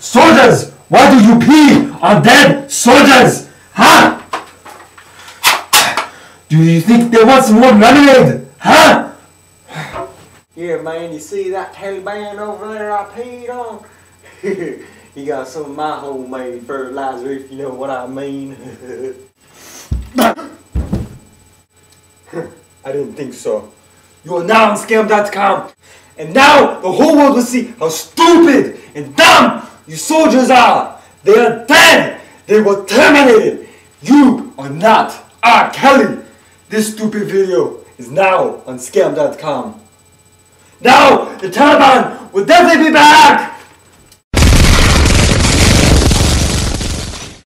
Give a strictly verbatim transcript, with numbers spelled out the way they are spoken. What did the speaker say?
Soldiers! Why do you pee on dead soldiers? Huh? Do you think they want some more lemonade? Huh? Yeah, man, you see that Taliban over there I peed on? He got some of my homemade fertilizer, if you know what I mean. I didn't think so. You are now on scam dot com. And now the whole world will see how stupid and dumb you soldiers are. They are dead. They were terminated. You are not R. Kelly. This stupid video is now on scam dot com. Now the Taliban will definitely be back.